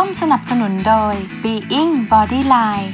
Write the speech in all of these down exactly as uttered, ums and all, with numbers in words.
มสนับสนุนโดย Being Bodyline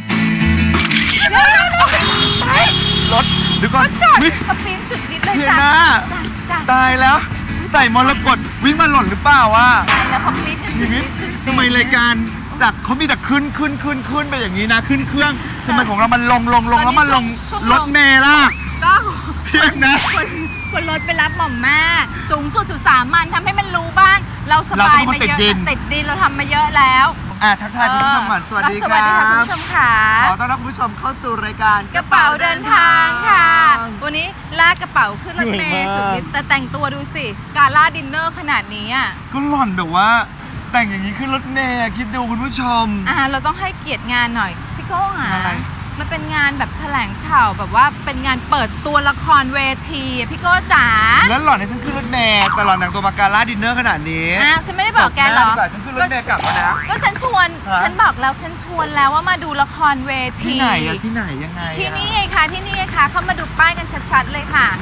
รถเดี๋ยวก่อนกระปิ้นสุดฤทธิ์เลยจ้ะจ้ะตายแล้วใส่มรกตวิ่งมาหล่นหรือเปล่าวะตายแล้วกระปิ้นชีวิตทำไมรายการจากเขามีแต่ขึ้นขึ้นขึ้นขึ้นไปอย่างนี้นะขึ้นเครื่องทำไมของเรามันลงลงลงแล้วมันลงรถเมล์ล่ะก็เพียงนะคนรถไปรับหม่อมแม่สูงสุดสุดสามัญทำให้มันรู้บ้างเราสบายมาเยอะติดดินเราทำมาเยอะแล้วอ่ะทักทายคุณผู้ชมก่อนสวัสดีครับสวัสดีค่ะคุณผู้ชมค่ะขอต้อนรับคุณผู้ชมเข้าสู่รายการกระเป๋าเดินทางค่ะวันนี้ลากกระเป๋าขึ้นรถเมล์สุดฤทธิ์แต่แต่งตัวดูสิกาล่าดินเนอร์ขนาดนี้อ่ะก็หล่อนแบบว่าแต่งอย่างนี้ขึ้นรถเมล์คิดดูคุณผู้ชมอ่าเราต้องให้เกียรติงานหน่อยพี่ก้องอ่ะมันเป็นงานแบบแถลงข่าวแบบว่าเป็นงานเปิดตัวละครเวทีพี่โก้จ๋าแล้วหล่อนในฉันขึ้นรถเมล์แต่หล่อนแต่งตัวมาการ่าดินเนอร์ขนาดนี้อ่าฉันไม่ได้บอกแกหรอกฉันขึ้นรถเมล์กลับมานะก็ฉันชวนฉันบอกแล้วฉันชวนแล้วว่ามาดูละครเวทีที่ไหนอะที่ไหนยังไงที่นี่ไงคะที่นี่ไงคะเข้ามาดูป้ายกันชัดๆเลยค่ะ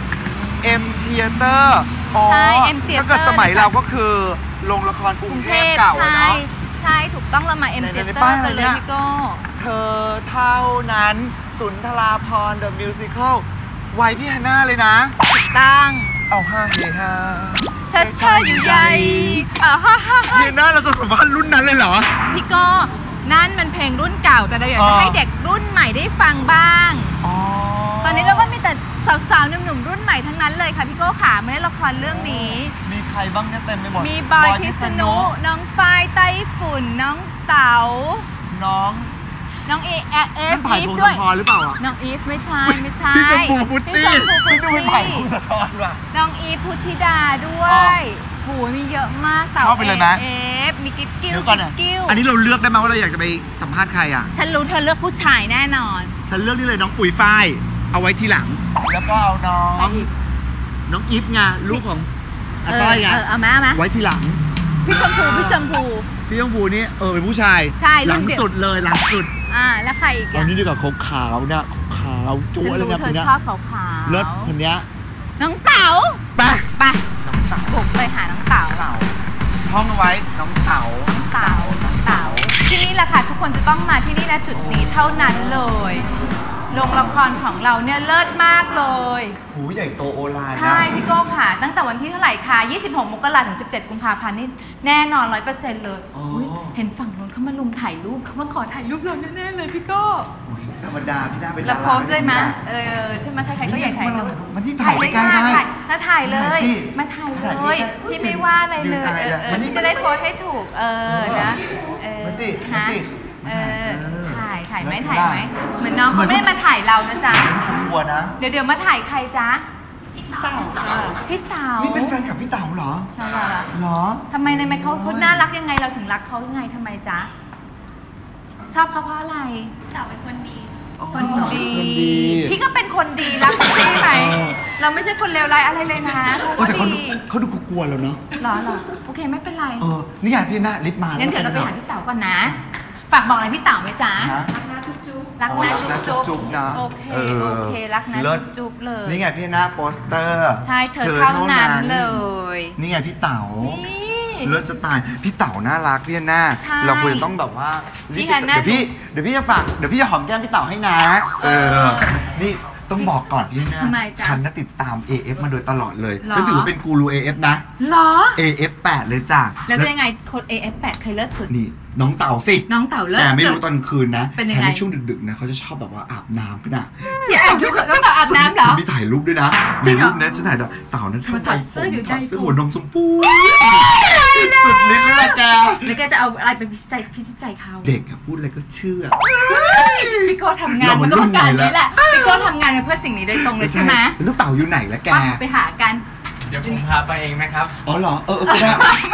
M Theater ใช่ M Theater ถ้าเกิดสมัยเราก็คือโรงละครกรุงเทพเก่าเนาะใช่ถูกต้องเรามา M Theater กันเลยพี่โก้เธอเท่านั้นสุนทราภรณ์ The Musical ไวพี่ฮาน่าเลยนะถูกต้องเอาห้าเฮฮาเธอเธออยู่ใหญ่อ่าฮ่าฮ่าเฮน่าเราจะสัมภาษณ์รุ่นนั้นเลยเหรอพี่โก้นั่นมันเพลงรุ่นเก่าแต่เราอยากจะให้เด็กรุ่นใหม่ได้ฟังบ้างตอนนี้เราก็มีแต่สาวๆหนุ่มๆรุ่นใหม่ทั้งนั้นเลยค่ะพี่โก้ขามาเล่นละครเรื่องนี้มีใครบ้างเนี่ยเต็มไปหมดมีบอยพิษณุน้องฝ้ายไต้ฝุ่นน้องเต๋าน้องน้องเอเอฟอีฟด้วยหรือเปล่าน้องอีฟไม่ใช่ไม่ใช่พี่ชมพูฟุตตี้ฉันดูเป็นไผ่ภูสะท้อนว่ะน้องอีฟพุทธิดาด้วยโหมีเยอะมากเต๋าเอฟมีกิ๊บกิ้วกิ๊วอันนี้เราเลือกได้ไหมว่าเราอยากจะไปสัมภาษณ์ใครอ่ะฉันรู้เธอเลือกผู้ชายแน่นอนฉันเลือกนี่เลยน้องปุ๋ยฝ้ายเอาไว้ทีหลังแล้วก็เอาน้องน้องอีฟไงลูกของอาต้อยไงเอามาเอามาไว้ทีหลังพี่ชมพูพี่ชมพูพี่ชมพูนี่เออเป็นผู้ชายหลังสุดเลยหลังสุดอ่าแล้วใครอีกอันนี้ดีกว่าขาวขาวเนี่ยขาวจุ๊เลยนะคนนี้ชอบขาวขาวเลิศคนนี้น้องเต๋าไปไปน้องเต๋าบุกไปหาน้องเต๋าท่องเอาไว้น้องเต๋าน้องเต๋าน้องเต๋าที่นี่แหละค่ะทุกคนจะต้องมาที่นี่นะจุดนี้เท่านั้นเลยโรงละครของเราเนี่ยเลิศมากเลยหูใหญ่โตโอฬารใช่พี่โก้ค่ะตั้งแต่วันที่เท่าไหร่คะยี่สิบหกมกราคมถึงสิบเจ็ดกุมภาพันธ์นี่แน่นอน ร้อยเปอร์เซ็นต์ เลยเห็นฝั่งนู้นเขามาลุมถ่ายรูปเขามาขอถ่ายรูปเราแน่ๆเลยพี่โก้ธรรมดาพี่ดาเป็นดาราแล้วโพสเลยมั้ยเออใช่ไหมใครๆก็อยากถ่ายมันที่ถ่ายใกล้ได้ถ้าถ่ายเลยมาถ่ายเลยพี่ไม่ว่าอะไรเลยเออเออจะได้โพสให้ถูกเออนะเออมาสิมาสิเออถ่ายถ่ายไหมถ่ายไหมเหมือนน้องเขาไม่ได้มาถ่ายเรานะจ๊ะกลัวนะเดี๋ยวเดี๋ยวมาถ่ายใครจ๊ะพี่เต๋าค่ะพี่เต๋านี่เป็นแฟนกับพี่เต๋าเหรอใช่เหรอเหรอทำไมในแม่เขาเขาน่ารักยังไงเราถึงรักเขายังไงทำไมจ๊ะชอบเขาเพราะอะไรเต๋าเป็นคนดีคนดีพี่ก็เป็นคนดีรักพี่ไหมเราไม่ใช่คนเลวร้ายอะไรเลยนะเขาดีเขาดูกลัวแล้วเนาะหรอหรอโอเคไม่เป็นไรเออนี่ไงพี่หน้าลิฟต์มางั้นเดี๋ยวเราไปหาพี่เต๋าก่อนนะฝากบอกอะไรพี่เต๋าไหมจ๊ะรักนะจุ๊บจุ๊บรักนะจุ๊บจุ๊บนะโอเคโอเครักนะจุ๊บจุ๊บเลยนี่ไงพี่หน้าโปสเตอร์ใช่เธอเท่านั้นเลยนี่ไงพี่เต๋าเลิศจะตายพี่เต๋าน่ารักพี่หน้าเราควรจะต้องแบบว่าเดี๋ยวพี่เดี๋ยวพี่จะฝากเดี๋ยวพี่จะหอมแก้มพี่เต๋าให้นะเออนี่ต้องบอกก่อนพี่หน้าฉันน่ะติดตาม เอ เอฟ มาโดยตลอดเลยฉันถือว่าเป็นกูรู เอ เอฟ นะหรอเอ เอฟ แปดเลยจ้ะแล้วเป็นยังไงคน เอ เอฟ แปดใครเลิศสุดนี่น้องเต่าสิน้องเต่าเลิศแต่ไม่รู้ตอนคืนนะฉันในช่วงดึกๆนะเขาจะชอบแบบว่าอาบน้ำกันนะพี่อาบน้ำต้องอาบน้ำเหรอมีถ่ายรูปด้วยนะมีรูปนั้นฉันถ่ายเต่านั้นทำไมเสื้ออยู่ใต้หัวนมชมพูสุดฤทธิ์เลยแกแล้วแกจะเอาอะไรไปพิจิตรพิจิตรเขาเด็กพูดอะไรก็เชื่อพี่โก้ทำงานมันก็เพื่อการนี้แหละพี่โก้ทำงานเพื่อสิ่งนี้โดยตรงเลยใช่ไหมลูกเต่าอยู่ไหนแล้วแกไปหากันเดี๋ยวผมพาไปเองไหมครับอ๋อเหรอเออเออได้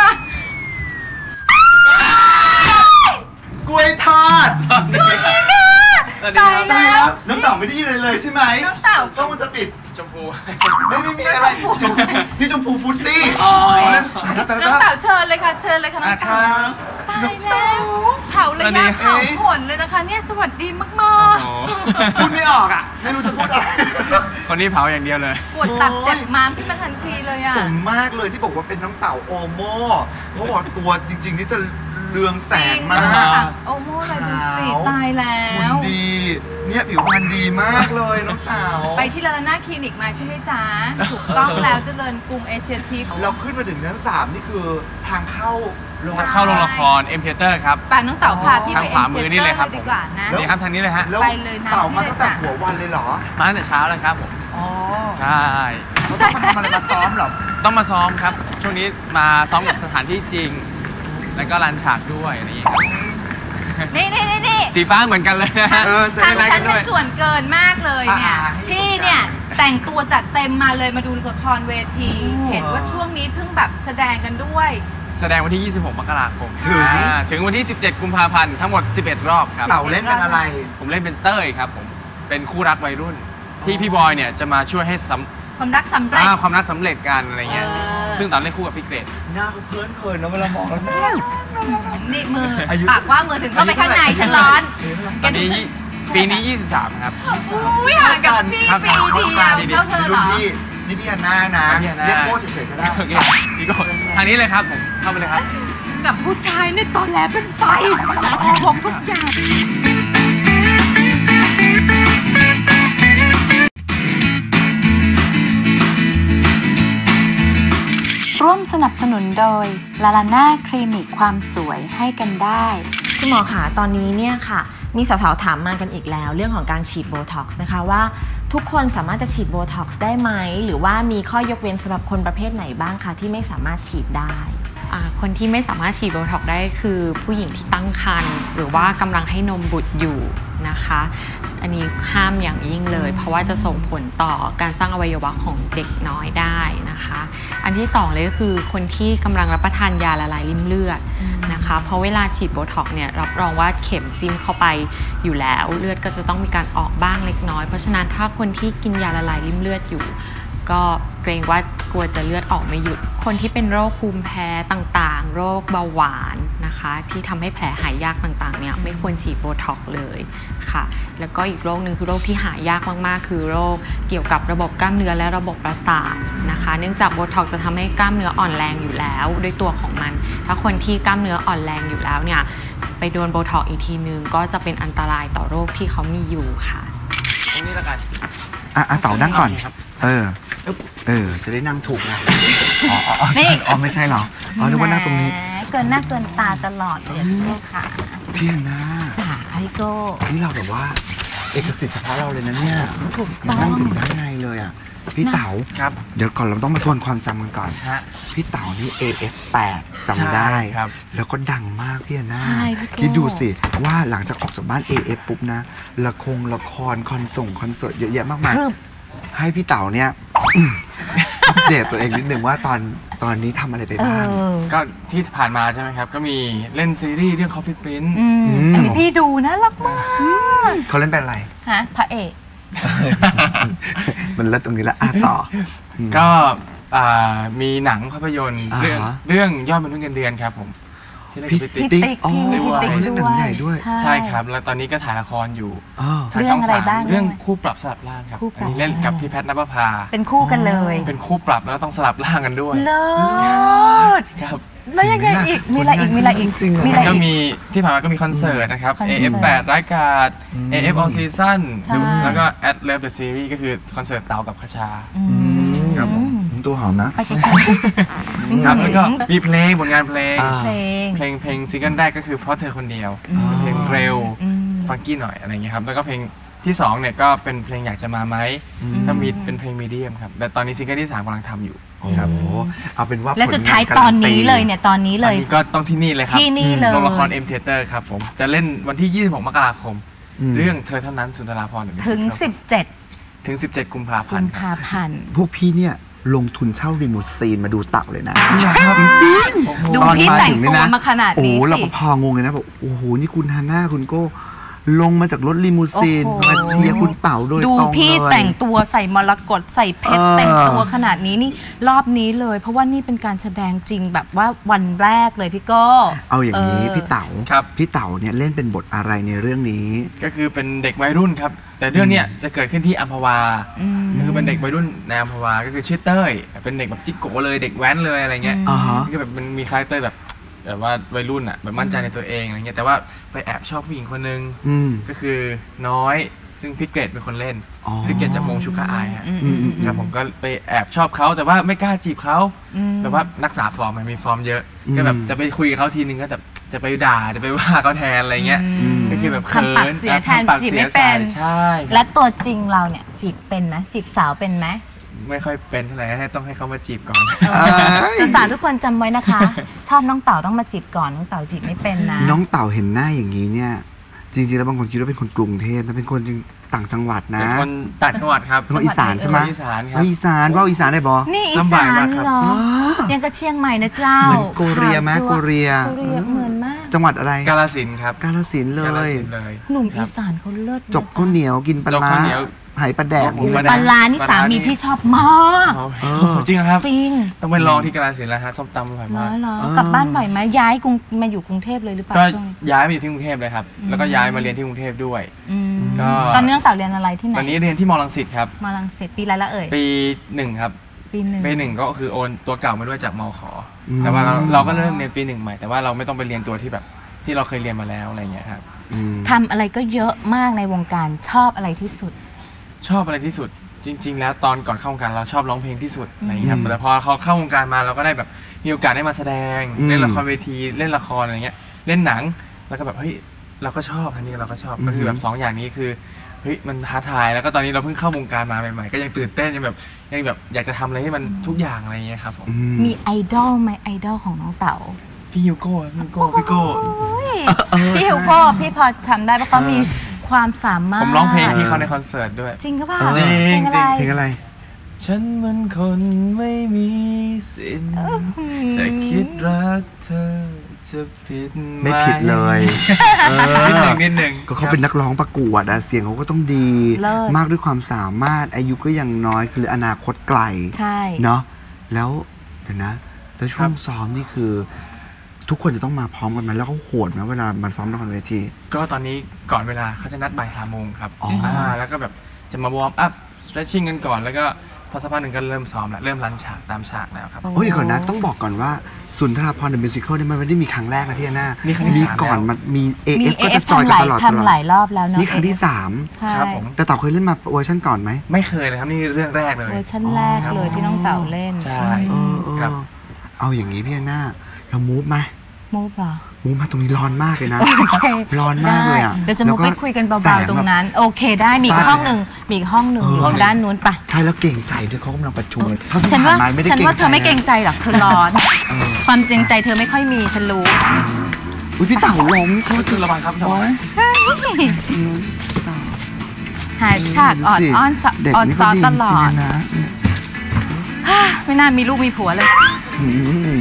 กล้วยทอดตายแล้วน้องเต่าไม่ได้ยินอะไรเลยใช่ไหมน้องเต่าต้องมันจะปิดชมพูไม่ไม่มีอะไรที่ชมพูฟุตตี้น้องเต่าเชิญเลยค่ะเชิญเลยค่ะน้องเต่าตายแล้วเผาเลยนะเผาผลเลยนะคะเนี่ยสวัสดีมากๆพูดไม่ออกอ่ะไม่รู้จะพูดอะไรคนนี้เผาอย่างเดียวเลยปวดตับเจ็บม้ามขึ้นมาทันทีเลยอ่ะสมมากเลยที่บอกว่าเป็นน้องเต่าโอโม่เพราะบอกตัวจริงๆนี่จะเรืองแสงมากโอโม่เลยดูสิตายแล้หุ่นวดีเนี่ยผิวพรรณดีมากเลยน้องเต๋าไปที่ลาลาน่าคลินิกมาใช่ไหมจ๊ะ ถูกต้องแล้วเจริญกรุงเอเชียทีเราขึ้นมาถึงชั้นสามนี่คือทางเข้าโรงทางเข้าโรงละคร M Theater ครับป่าน้องเต๋าพาพี่ทางไปขวามือนี่เลยครับดีกว่านะนี่ครับทางนี้เลยฮะแล้วไปเลยนะเต่ามาตั้งแต่หัววันเลยเหรอมาตั้งแต่เช้าเลยครับผมอ๋อใช่เขาต้องมาทำอะไรมาซ้อมเหรอต้องมาซ้อมครับ ช่วงนี้มาซ้อมกับสถานที่จริง แล้วก็ลานฉากด้วยอะไรอย่างเงี้ยครับนี่นี่นี่นี่สีฟ้าเหมือนกันเลยนะฮะเออจะทางได้ฉันเป็นส่วนเกินมากเลยเนี่ยอ่าพี่เนี่ยแต่งตัวจัดเต็มมาเลยมาดูละครเวทีโอ้เห็นว่าช่วงนี้เพิ่งแบบแสดงกันด้วยแสดงวันที่ ยี่สิบหก มกราคมถึงอ่าถึงวันที่ สิบเจ็ด กุมภาพันธ์ ทั้งหมด สิบเอ็ด รอบครับเต่าเล่นเป็นอะไรผมเล่นเป็นเต้ยครับผม เป็นคู่รักวัยรุ่น ที่พี่บอยเนี่ยจะมาช่วยให้สำความรักสำเร็จอ่าความรักสำเร็จกันอะไรเงี้ยเออซึ่งตอนเล่นคู่กับพี่เกรดหน้าเขาเพื่อนเขินนะเวลามองแล้วน่ารักน่ารักนี่มืออายุปากว่ามือถึงเข้าไปข้างในฉันร้อนตอนนี้ปีนี้ ยี่สิบสาม ครับอุ้ยห่างกับพี่ครับปีเดียวครับเท่าเธอเหรรุ่นอพี่นี่พี่อันนานะพี่อันนาเรียกโก้เฉยๆก็ได้โอเคพี่โก้ทางนี้เลยครับผม เข้าไปเลยครับกับผู้ชายในตอนแรกเป็นไฟทองพกทุกอย่างร่วมสนับสนุนโดยลาลาน่าคลินิกความสวยให้กันได้คุณหมอคะตอนนี้เนี่ยค่ะมีสาวๆถามมากันอีกแล้วเรื่องของการฉีดโบท็อกซ์นะคะว่าทุกคนสามารถจะฉีดโบท็อกซ์ได้ไหมหรือว่ามีข้อยกเว้นสำหรับคนประเภทไหนบ้างคะที่ไม่สามารถฉีดได้อ่าคนที่ไม่สามารถฉีดโบท็อกซ์ได้คือผู้หญิงที่ตั้งครรภ์หรือว่ากำลังให้นมบุตรอยู่นะคะ อันนี้ห้ามอย่างยิ่งเลย เพราะว่าจะส่งผลต่อการสร้างอวัยวะของเด็กน้อยได้นะคะ อันที่สองเลยก็คือคนที่กำลังรับประทานยาละลายริ่มเลือดนะคะเพราะเวลาฉีดโบท็อกซ์เนี่ยรับรองว่าเข็มจิ้มเข้าไปอยู่แล้วเลือดก็จะต้องมีการออกบ้างเล็กน้อยเพราะฉะนั้นถ้าคนที่กินยาละลายริ่มเลือดอยู่ก็เกรงว่ากลัวจะเลือดออกไม่หยุดคนที่เป็นโรคภูมิแพ้ต่างๆโรคเบาหวานนะคะที่ทำให้แผลหายยากต่างๆเนี่ยไม่ควรฉีดโบท็อกซ์เลยค่ะแล้วก็อีกโรคนึงคือโรคที่หายากมากๆคือโรคเกี่ยวกับระบบกล้ามเนื้อและระบบประสาทนะคะเนื่องจากโบท็อกซ์จะทำให้กล้ามเนื้ออ่อนแรงอยู่แล้วด้วยตัวของมันถ้าคนที่กล้ามเนื้ออ่อนแรงอยู่แล้วเนี่ยไปโดนโบท็อกซ์อีกทีนึงก็จะเป็นอันตรายต่อโรคที่เขามีอยู่ค่ะตรงนี้แล้วกันอ่ะอ่ะเต่านั่งก่อนโอเคครับเออ เออ จะได้นั่งถูกนะอ๋ออ๋ออ๋อนี่อ๋อไม่ใช่เหรอ อ๋อนึกว่านั่งตรงนี้แหมเกินหน้าเกินตาตลอดเลยพี่โก้ค่ะพี่อันนาจ๋าพี่โก้นี่เราแบบว่า เอกสิทธิ์เฉพาะเราเลยนะเนี่ยถูกต้องนั่งถึงด้านในเลยอ่ะ พี่เต๋าครับเดี๋ยวก่อนเราต้องมาทวนความจำกันก่อนฮะพี่เต๋านี่ เอ เอฟ แปด จำได้ใช่ครับแล้วก็ดังมากพี่อันนาใช่พี่โก้คิดดูสิว่าหลังจากออกจากบ้าน เอ เอฟ ปุ๊บนะ ละครละครคอนส่งคอนเสิร์ตเยอะแยะมากมาย ให้พี่เต๋าเนี่ย อัปเดตตัวเองนิดนึงว่าตอนตอนนี้ทำอะไรไปบ้างก็ที่ผ่านมาใช่ไหมครับ ก็มีเล่นซีรีส์เรื่อง Coffee Prince อืมมอันนี้พี่ดูนะรักมากเขาเล่นเป็นอะไรฮะพระเอกมันเลิศตรงนี้ละอ่ะต่ออืมก็อ่ามีหนังภาพยนตร์อ่าเรื่องฮะเรื่องยอดมนุษย์เงินเดือนครับผมที่เล่นพี่กับพี่ติ๊ติ๊กกอ๋อพี่ติ๊กเล่นหนังใหญ่ด้วยใช่ครับ แล้วตอนนี้ก็ถ่ายละครอยู่อ๋อทางเรื่ช่ององอะไรสามบ้างเรื่องคู่ปรับสลับร่างครับคู่ปรับอันนี้เล่นกับพี่แพทย์นภพาเป็นคู่กันเลยเป็นคู่ปรับแล้วก็ต้องสลับร่างกันด้วยเลิศครับแล้วยังไงอีก มีอะไรอีก มีอะไรอีกจริงเหรอมีอะไรก็อีกมีที่ผ่านมาก็มีคอนเสิร์ตนะครับคอนเสิร์ตเอ เอฟ แปด รายการอืมเอ เอฟ All Season ใช่แล้วก็ At Love the Series ก็คือคอนเสิร์ตเต๋ากับคชาอืมครับผมตัวหอมนะไปไกลครับแล้วก็มีเพลงผลงานเพลงอ่าๆเพลงเพลงเพลงซิงเกิลแรกก็คือเพราะเธอคนเดียวอืมเพลงเร็วอืมฟังกี้หน่อยอะไรอย่างเงี้ยครับแล้วก็เพลงที่สองเนี่ยก็เป็นเพลงอยากจะมาไหมอืมก็มีเป็นเพลงมีเดียมครับแต่ตอนนี้ซิงเกิลที่สามกำลังทำอยู่โอ้โหเอาเป็นว่าและสุดท้ายผลงตอนการันี้เลยเนี่ย ตอนนี้อัเลนยนี้ก็ต้องที่นี่เลยครับที่นี่เลยโรงละคร M Theater ครับผมจะเล่นวันที่ยี่สิบหกมกราคมอืมเรื่องเธอเท่านั้นสุนทราภรณ์ถึงครับสิบเจ็ดถึงสิบเจ็ดกุมภาพักุนมธ์ครับภาพันธ์พวกพี่เนี่ยลงทุนเช่ารีมูซีนมาดูเต่าเลยนะโอ้โหดูตอนพี่มาแต่งถึงนี่ตัวนะมาขนาดโอ้นี้เราสิก็พองงเลยนะแบบโอ้โหนี่คุณฮาน่าคุณโก้ลงมาจากรถลิมูซีนโอ้โหมาเชียร์คุณเต่าโดยดูตรงพี่เลยแต่งตัวใส่มรกตใส่เพชรเออเต็มตัวขนาดนี้นี่รอบนี้เลย เพราะว่านี่เป็นการแสดงจริงแบบว่าวันแรกเลยพี่โก้เอาอย่างนี้เออพี่เต๋าครับพี่เต๋าเนี่ยเล่นเป็นบทอะไรในเรื่องนี้ก็คือเป็นเด็กวัยรุ่นครับ แต่เรื่องเนี้ยจะเกิดขึ้นที่อัมพวาอืมก็คือเป็นเด็กวัยรุ่นในอัมพวาก็คือชื่อเต้ยเป็นเด็กแบบจิ๊กโกเลยเด็กแว้นเลยอะไรเงี้ยอ่าฮะก็แบบมันมีคาแรคเตอร์แบบแบบว่าวัยรุ่นอ่ะแบบมั่นใจในตัวเองอะไรเงี้ยแต่ว่าไปแอบชอบผู้หญิงคนนึงอืมก็คือน้อยซึ่งพี่เกรดเป็นคนเล่นอ๋อพี่เกรดจากวงชูการ์อายฮะอืมอืมอืมครับผมก็ไปแอบชอบเขาแต่ว่าไม่กล้าจีบเขาอืมแบบว่านักษาฟอร์มมันมีฟอร์มเยอะอืมก็แบบจะไปคุยกับเขาทีนึงก็แบบจะไปด่าจะไปว่าเขาแทนอะไรเงี้ยอืมก็คือแบบเขินทำปากเสียแทนทำปากจีบสียไม่เป็นใช่ครับและตัวจริงเราเนี่ยจีบเป็นไหมจีบสาวเป็นไหมไม่ค่อยเป็นเท่าไหร่ให้ต้องให้เขามาจีบก่อนสาวๆทุกคนจำไว้นะคะ ชอบน้องเต๋าต้องมาจีบก่อนน้องเต๋าจีบไม่เป็นนะน้องเต่าเห็นหน้าอย่างนี้เนี่ย จริงๆแล้วบางคนคิดว่าเป็นคนกรุงเทพแต่เป็นคนจริงต่างจังหวัดนะเป็นคนต่างจังหวัดครับเป็นคนอีสานใช่ไหมเป็นคนอีสานครับว่าอีสานว่าอีสานได้บอนี่อีสสาบายนมากครับเหรออ๋อยังกระเชียงใหม่นะเจ้าเหมือนโกเรียไหมขาวจั๊วโกเรียโกเรียเหมือนมากจังหวัดอะไรกาฬสินธุ์ครับกาฬสินธุ์เลกาฬยสินธุ์เลยหนุ่มครัอีบสานเขาเลิศนะจกข้าวเหนียวกินปลาจกร้าข้าวเหนียวไหปลาแดกโอ้โหกินปลาปลาร้านี่สามีพี่ชอบมากเออจริงเหรอครับจริงต้องไปลองที่กาฬสินธุ์แล้วฮะส้มตำอร่อยเหรมาอก เหรอกลับบ้านบ่อยไหมย้ายกรุงมาอยู่กรุงเทพเลยหรือเปล่าก็ช่วงนี้ย้ายมาอยู่ที่กรุงเทพเลยครับ แล้วก็ย้ายมาเรียนที่กรุงเทพด้วยอืมก็ตอนนี้น้องเต๋าเรียนอะไรที่ไหนตอนนี้เรียนที่มอลังสิตครับมาลังเสร็จปีอะไรละเอ่ยปีหนึ่งครับปีหนึ่งปีหนึ่งก็คือโอนตัวเก่ามาด้วยจากมขแต่ว่าเราเราก็เริ่มเรียนปีหนึ่งใหม่แต่ว่าเราไม่ต้องไปเรียนตัวที่แบบที่เราเคยเรียนมาแล้วอะไรเงี้ยครับอืมทำอะไรก็เยอะมากในวงการชอบอะไรที่สุดชอบอะไรที่สุดจริง ๆ แล้วตอนก่อนเข้าวงการเราชอบร้องเพลงที่สุดอะไรอย่างเงี้ยครับแต่พอเขาเข้าวงการมาเราก็ได้แบบมีโอกาสได้มาแสดงเล่นละครเวทีเล่นละครอะไรเงี้ยเล่นหนังแล้วก็แบบเฮ้ยเราก็ชอบอันนี้เราก็ชอบก็คือแบบสองอย่างนี้คือเฮ้ยมันท้าทายแล้วก็ตอนนี้เราเพิ่งเข้าวงการมาใหม่ๆก็ยังตื่นเต้นยังแบบยังแบบอยากจะทำอะไรให้มันทุกอย่างอะไรเงี้ยครับผมอืมมีไอดอลไหมไอดอลของน้องเต๋าพี่ฮิวโก้พี่ฮิวโก้พี่โก้พี่ฮิวโก้พี่พอทำได้เพราะเขามีความสามารถผมร้องเพลงที่เขาในคอนเสิร์ตด้วยจริงก็เปล่าจริงเพลงอะไรเพลงอะไรฉันมันคนไม่มีสิทธิ์แต่คิดรักเธอจะผิดไหมไม่ผิดเลยเออนิดหนึ่งนิดหนึ่งก็เขาเป็นนักร้องประกวดอะเสียงเขาก็ต้องดีเลิศมากด้วยความสามารถอายุก็ยังน้อยคืออนาคตไกลใช่เนาะแล้วเดี๋ยวนะแล้วช่วงซ้อมนี่คือ ทุกคนจะต้องมาพร้อมกันไหมแล้วเขาโหดไหมเวลามาซ้อมละครเวทีก็ตอนนี้ก่อนเวลาเขาจะนัดบ่ายสามโมงครับอ๋ออ่าแล้วก็แบบจะมาวอร์มอัพ stretching กันก่อนแล้วก็พอสักพักหนึ่งก็เริ่มซ้อมแล้วเริ่มรันฉากตามฉากแล้วครับโอ้ยเดี๋ยวก่อนนะต้องบอกก่อนว่าสุนทราภรณ์เดอะมิวสิคลเนี่ยมันไม่ได้มีครั้งแรกนะพี่แอนนานี่ครั้งที่มีสามก่อนแล้วมันมี เอมีเอฟเอก็ฟจะจอยทำหกันลายตลอดตลอทำหลาดยรอบแล้วเนาะนี่ครั้งที่สามใช่ครับผมแต่เต่าเคยเล่นมาเวอร์ชันก่อนไหมไม่เคยเลยครับนี่เรื่องแรกเลยเวอร์ชันแรกเลยที่น้องเต๋าเล่นใช่เออเออครับเอาอย่างนี้พี่แอนนาเรามูฟไหมมูฟเหรอมูฟมาตรงนี้ร้อนมากเลยนะโอเคร้อนมากเลยอะได้เดี๋ยวจะแล้มุวกก็ไปคุยกันแสเบาง ๆตรงนั้น โอเคได้มีอีกฟาดห้องหนึ่งมีอีกห้องหนึ่งเอออยู่ห้องทางด้านนู้นไปใช่แล้วเก่งใจด้วยเขากำลังประชุมเลยเท่าที่ฉันว่าผ่านมาไม่ได้ฉันว่าเธอไม่เกรงนะใจหรอกเธอร้อนเออความเกรงใจเธอไม่ค่อยมีฉันรู้อุ้ยพี่เต่าล้มโทษทีระวังครับระวังโอ๊ยหายฉากออดอ้อนสะเด็กออนนี่ซก็อนดีตจลอริงดๆนะเนี่ยไม่น่ามีลูกมีผัวเลยอืม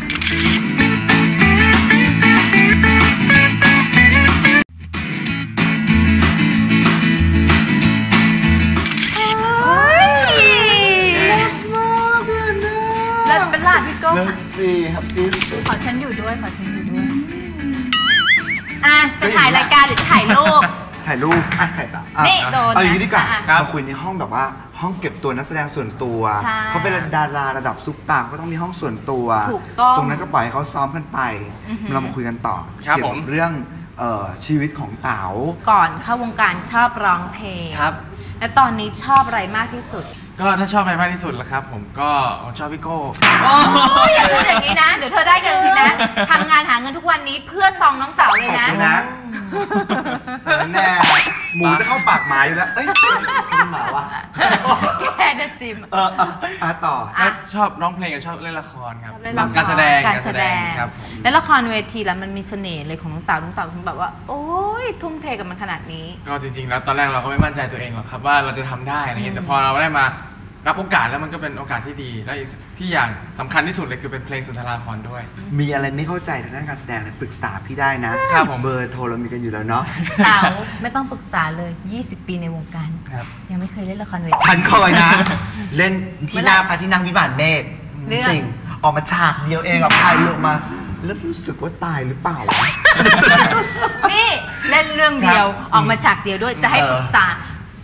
แล้วเป็นหลานพี่โก้เลิศสิแฮปปี้สุดขอฉันอยู่ด้วยขอฉันอยู่ด้วยอ่ะจะถ่ายรายการหรือจะถ่ายรูปถ่ายรูปอ่ะถ่ายตาอ่ะนี่โดนนะเอาอย่างนี้ดีกว่าอ่ะมาคุยในห้องแบบว่าห้องเก็บตัวนักแสดงส่วนตัวใช่เขาเป็นดาราระดับซุปตาร์เขาก็ต้องมีห้องส่วนตัวถูกต้องตรงนั้นก็ปล่อยให้เขาซ้อมกันไปอือหือเรามาคุยกันต่อครับเกี่ยวผกัมบเรื่องเอ่อชีวิตของเต๋าก่อนเข้าวงการชอบร้องเพลงครับและตอนนี้ชอบอะไรมากที่สุดก็ถ้าชอบอะไรมากที่สุดล่ะครับ ผมก็ผมชอบพี่โก้อย่าพูดอย่างนี้นะ เดี๋ยวเธอได้กันจริงๆนะทำงานหาเงินทุกวันนี้เพื่อซองน้องเต๋าเลยนะขอบคุณนะสารแน่หมูจะเข้าปากหมาอยู่แล้ว เอ้ยเป็นหมาวะแกเดซิมเออเอออ่ะต่ออ่ะก็ชอบร้องเพลงกับชอบเล่นละครครับชอบเล่นละครการแสดงการแสดงครับผมและละครเวทีแล้วมันมีเสน่ห์เลยของน้องเต๋าน้องเต๋าถึงแบบว่า โอ้ยทุ่มเทกับมันขนาดนี้ก็จริงๆ แล้วตอนแรกเราก็ไม่มั่นใจตัวเองหรอกครับว่าเราจะทำได้อะไรเงี้อืยมแต่พอเราได้มารับโอกาสแล้วมันก็เป็นโอกาสที่ดี แล้วอีกที่อย่างสำคัญที่สุดเลยคือเป็นเพลงสุนทราภรณ์ด้วยมีอะไรไม่เข้าใจทางด้านการแสดงเนี่ยปรึกษาพี่ได้นะครับผมเบอร์โทรเรามีกันอยู่แล้วเนาะเต๋าไม่ต้องปรึกษาเลย ยี่สิบ ปีในวงการครับยังไม่เคยเล่นละครเวทีฉันเคยนะ เล่นที่หน้าพระที่นั่งวิมานเมฆเรื่องจริง ออกมาฉากเดียวเองอะพายเรือมา แล้วรู้สึกว่าตายหรือเปล่าวะนี่เล่นเรื่องเดียวครับออกมาฉากเดียวด้วยจะให้เออปรึกษา โท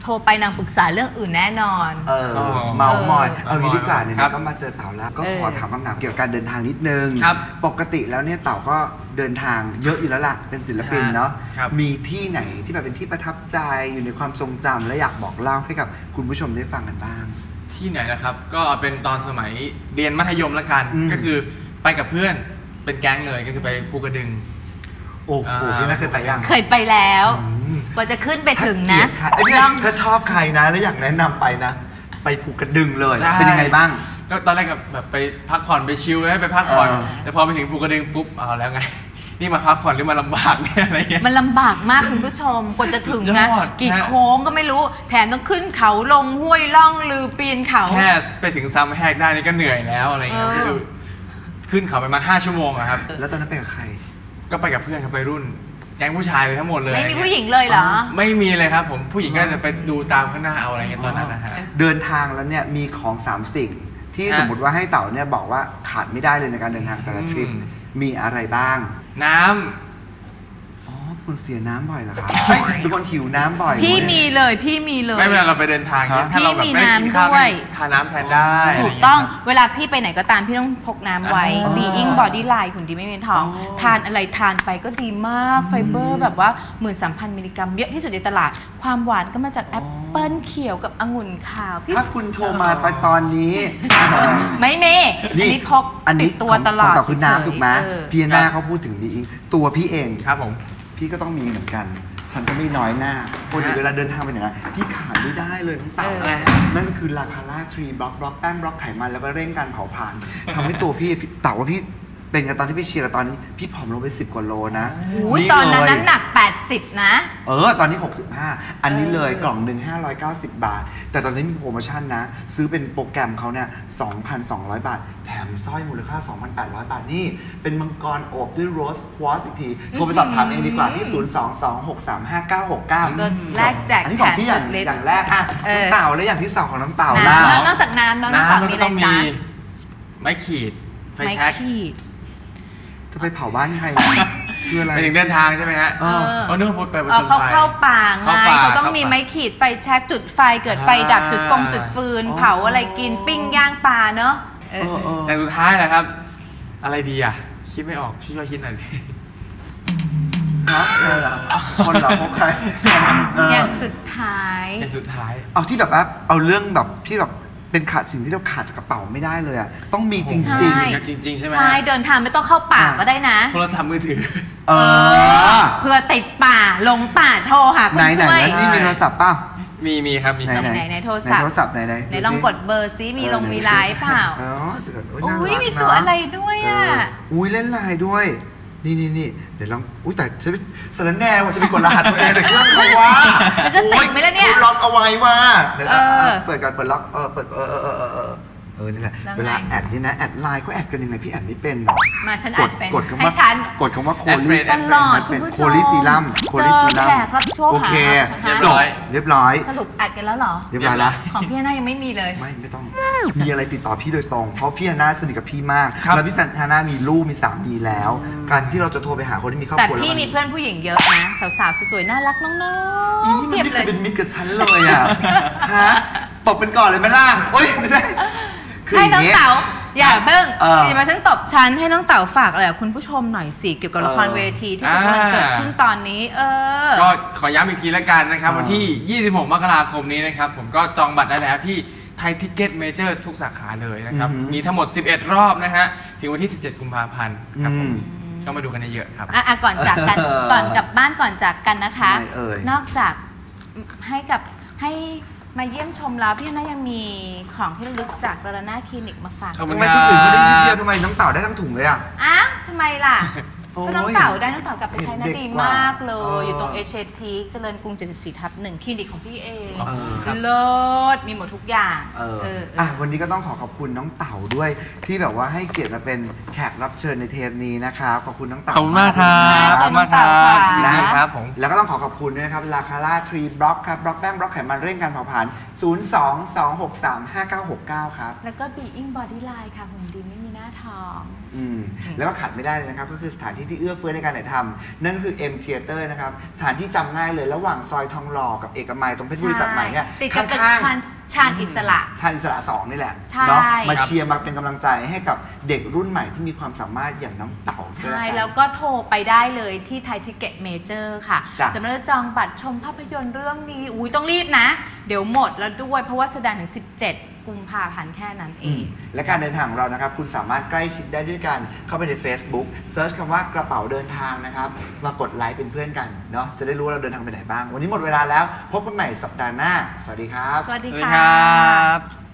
โทรไปนางปรึกษาเรื่องอื่นแน่นอนเอออ๋อเมาส์มอยเออเอางี้ดีกว่าเนี่ยครับก็มาเจอเต่าแล้วก็เออขอถามคำถามเกี่ยวกับการเดินทางนิดนึงครับปกติแล้วเนี่ยเต่าก็เดินทางเยอะอยู่แล้วล่ะเป็นศิลปินเนาะครับมีที่ไหนที่แบบเป็นที่ประทับใจอยู่ในความทรงจำและอยากบอกเล่าให้กับคุณผู้ชมได้ฟังกันบ้างที่ไหนนะครับ ก็เป็นตอนสมัยเรียนมัธยมละกันอืมก็คือไปกับเพื่อนเป็นแก๊งเลยก็คือไปภูกระดึงโอ้โหอ่าพี่น่าเคยไปยังเคยไปแล้วอืมกว่าจะขึ้นไปถึงนะถ้าเกลียดใครเอ้ยเนี่ยต้องถ้าชอบใครนะแล้วอยากแนะนำไปนะ ไปภูกระดึงเลยใช่เป็นยังไงบ้างก็ตอนแรกแบบไปพักผ่อนไปชิลเลยไปพักผ่อนเออแต่พอไปถึงภูกระดึงปุ๊บเอาแล้วไง นี่มาพักผ่อนหรือมาลำบากเนี่ยอะไรเงี้ยมันลำบากมากคุณผู้ชมกว่าจะถึงนะสุดยอดกี่ฮะโค้งก็ไม่รู้ แถมต้องขึ้นเขาลงห้วยล่องลือปีนเขาแค่ไปถึงซัมแฮกได้นี่ก็เหนื่อยแล้วอะไรเงี้ยเออก็คือขึ้นเขาประมาณห้าชั่วโมงอะครับแล้วตอนนั้นไปกับใครก็ไปกับเพื่อนครับไปรุ่น แก๊งผู้ชายเลยทั้งหมดเลยไม่มีผู้หญิงเลยเหรอไม่มีเลยครับผมผู้หญิงก็จะไปดูตามข้างหน้าเอาอะไรเงี้ยตอนนั้นนะฮะเดินทางแล้วเนี่ยมีของสามสิ่ง ที่ฮะสมมติว่าให้เต่าเนี่ยบอกว่าขาดไม่ได้เลยในการเดินทางแต่ละทริปอืมมีอะไรบ้างน้ำอ๋อคุณเสียน้ำบ่อยเหรอครับเฮ้ยเป็นคนหิวน้ำบ่อยพี่เว้ยมีเลยพี่มีเลยไม่เวลาเราไปเดินทางเนี่ยฮะถ้าเราแบบไม่ได้กินข้าวพี่มีน้ำด้วยทานน้ำแทนได้ะไรถูย่าก เยต้องครับเวลาพี่ไปไหนก็ตามพี่ต้องพกน้ำไว้อ๋อ Being Body Line หุ่นดีไม่มีท้องอ๋อทานอะไรทานไปก็ดีมากไฟเบอร์แบบว่า หมื่นสามพัน มิลลิกรัมเยอะที่สุดในตลาด ความหวานก็มาจากแอปเปิ้ลเขียวกับองุ่นขาวพี่ถ้าคุณโทรมาตอนตอนนี้ไม่เมอันนี้พกอันนี้ติดตัวตลอดของต่อคือน้ำถูกไหมเฉยๆพี่หน้าเขาพูดถึงดีอิงตัวพี่เองครับผมพี่ก็ต้องมีเหมือนกัน ฉันก็ไม่น้อยหน้าปกติเวลาเดินทางไปไหนนะพี่ขาดไม่ได้เลยน้องเต่าเอออะไรฮะนั่นก็คือลาคาร่าทรีบล็อกบล็อกแป้งบล็อกไขมันแล้วก็เร่งการเผาผลาญทำให้ตัวพี่พี่เต่าว่าพี่เป็นกันตอนที่พี่เชียร์กับตอนนี้ พี่ผอมลงไปสิบกว่าโลนะอุ้ยตอนนั้นเลยน้ำหนักแปดสิบนะเออ ตอนนี้ หกสิบห้า อันนี้เลยเออกล่องหนึ่งห้าร้อยเก้าสิบ บาท แต่ตอนนี้มีโปรโมชั่นนะ ซื้อเป็นโปรแกรมเขาเนี่ย สองพันสองร้อย บาท แถมสร้อยมูลค่า สองพันแปดร้อย บาท นี่ เป็นมังกรโอบด้วยโรสควอสอีกที โทรไปสอบถามเองดีกว่าที่ ศูนย์ สอง สอง หก สาม ห้า เก้า หก เก้าก็แลกแจกอันนี้ของพี่อย่างแถมสุดฤทธิ์อย่างแรกอ่ะเออน้ำเต่าและอย่างที่สองของน้ำเต่าน้ล่ะำนอกจากน้ำน้องน้ำเปล่าน้ำมันมีก็อะไรต้องมีจ๊ะไม้ขีดไฟไม้แช็กขีดจะไปเผาบ้านใครคืออะไรไปถึงเดินทางใช่ไหมฮะเออเพราะนึกว่าไปประเออชนเขาภัยเข้าป่าไงเข้าป่าเขาต้องเข้ามีป่าไม้ขีดไฟแช็กจุดไฟเกิดไฟดับจุดฟงจุดฟืนอ๋อเผาอะไรกินปิ้งย่างปลาเนอะเอเอออเออแต่สุดท้ายแหละครับ อะไรดีอ่ะ คิดไม่ออกช่วยช่วยคิดหน่อยดิฮะเออเหรอคนเหรอพวกใครเอออย่างสุดท้ายเป็นสุดท้ายเอาที่แบบว่าเอาเรื่องแบบที่แบบเป็นขาดสิ่งที่เราขาดจากกระเป๋าไม่ได้เลยอ่ะต้องมีจริงใช่จริงจริงๆใช่ไหมใช่เดินทางไม่ต้องเข้าป่าก็ได้นะโทรศัพท์มือถือเออเพื่อติดป่าหลงป่าโทรหาคไหนนไหนช่วยแล้วนี่มีโทรศัพท์เปล่ามีมีครับมีครับไหนไหนโทรศัพท์ไหนโทรศัพท์ไหนไหนไหนลองกดเบอร์ซิมีลงมีไลน์เปล่าอ๋อเดี๋ยวโอุ้ยน่ารักมีตัวเนอะไรด้วยอ่ะเอออุ้ยเล่นไลน์ด้วย นี่นี่นี่เดี๋ยวลองอุ้ยแต่ฉันไปสารแน่ว่าจะไปกดรหัสตัวเองแต่เครื่องเขาว่ามันจะติดไหมล่ะเนี่ยล็อกเอาไว้ว่าเดี๋ยวเออเปิดก่อนเปิดล็อกเออเปิดเออเออเออเออเออเออนี่แหละแล้วไงเวลาแอดนี่นะแอดไลน์เขาแอดกันยังไงพี่แอดไม่เป็นหรอกมาฉันกอ่าดนเป็นกดคำให้ว่าฉันกดคำว่าโคแอดเฟรลินด์ตลอดแอดเฟรนด์คุณผู้ชมโคลิซีรัมโคลิซีรัมเจอแขกรับโทรหาโอเคเรียบจร้บอยเรียบร้อยสรุปอัดกันแล้วเหรอเรียบร้อยละของพี่หน้ายังไม่มีเลยไม่ไม่ต้อง มีอะไรติดต่อพี่โดยตรง เพราะพี่ฮาน่าสนิทกับพี่มากครับแล้วพี่ฮาน่ามีลูกมีสามีแล้ว การที่เราจะโทรไปหาคนที่มีครอบแต่ครัวพี่แล้วมีเพื่อนผู้หญิงเยอะนะ สาวๆ สวยๆ น่ารักน้อีองนี่ๆมันเพียบเลยไม่เคยเป็นมิตรกับฉันเลยอ่ะ ฮะ ตบเป็นก่อนเลยไหมล่ะโอ๊ยไม่ใช่ คือให้อย่างน้องนี้เต๋าอย่าเบิ่งเอออย่ามาถึงตบฉันให้น้องเต๋าฝากอะไรกับคุณผู้ชมหน่อยสิเกี่ยวกับละครเออเวทีที่จะกำลังเกิดขึ้นตอนนี้ เออก็ขอย้ำอีกทีแล้วกันนะครับอ่าวันที่ ยี่สิบหก มกราคมนี้นะครับ ผมก็จองบัตรได้แล้วที่ไทยทิกเก็ตเมเจอร์ทุกสาขาเลยนะครับอือหือมีทั้งหมด สิบเอ็ด รอบนะฮะ ถึงวันที่ สิบเจ็ด กุมภาพันธ์ครับผมอืมก็มาดูกันเยอะๆครับอ่ะอ่ะก่อนจากกันเออก่อนกลับบ้านก่อนจากกันนะคะไม่เอ่ยนอกจากให้กับให้มาเยี่ยมชมแล้วพี่น่ายังมีของที่ระลึกจากดาราน่าคลินิกมาฝากขอบคุทำณไมคนอื่นเขาได้นิดเดียวทำไมน้องเต่าได้ทั้งถุงเลยอ่ะอ้าวทำไมล่ะโอ้ยก็น้องเต๋าได้น้องเต๋ากลับไปใช้นะเด็กดีกว่ามากเลเอย ออยู่ตรงเอเชียทีคเจริญกรุง เจ็ดสิบสี่ ทับหนึ่งคลินิกของพี่เองเออครับเลิศมีหมดทุกอย่างเออเอออ่ะวันนี้ก็ต้องขอขอบคุณน้องเต่าด้วย ที่แบบว่าให้เกียรติมาเป็นแขกรับเชิญในเทปนี้นะครับขอบคุณน้องเต่าขอบคุณมากครับขอบคุณมากครับยินดีครับผมแล้วก็ต้องขอขอบคุณด้วยนะครับลาคาร่าทรีบล็อกครับบล็อกแป้งบล็อกไขมันเร่งการเผาผลาญศูนย์ สอง สอง หก สาม ห้า เก้า หก เก้าครับแล้วก็ Being Body Line ค่ะหุ่นดีไม่มีหน้าท้ท้องอืมแล้วก็ขาดไม่ได้เลยนะครับก็คือสถานที่ที่เอื้อเฟื้อในการถ่ายทำนั่นก็คือ M Theater นะครับสถานที่จำง่ายเลยระหว่างซอยทองหล่อกับเอกมัยตรงเพชรบุรีตัดใหม่เนี่ยข้างๆชาญอิสระชาญอิสระสองนี่แหละใช่เนาะมาเชียร์มาเป็นกำลังใจให้กับเด็กรุ่นใหม่ที่มีความสามารถอย่างน้องเต๋าใช่แล้วก็โทรไปได้เลยที่ไทยทิเก็ตเมเจอร์ค่ะสำหรับจองบัตรชมภาพยนตร์เรื่องนี้อุ้ยต้องรีบนะเดี๋ยวหมดแล้วด้วยเพราะว่าแสดงถึงสิบเจ็ดกุมภาพันธ์แค่นั้นเองและการเดินทางของเรานะครับคุณสามารถใกล้ชิดได้ด้วยกันเข้าไปใน Facebook เซิร์ชคำว่ากระเป๋าเดินทางนะครับมากดไลค์เป็นเพื่อนกันเนาะจะได้รู้ว่าเราเดินทางไปไหนบ้างวันนี้หมดเวลาแล้วพบกันใหม่สัปดาห์หน้าสวัสดีครับสวัสดีครับ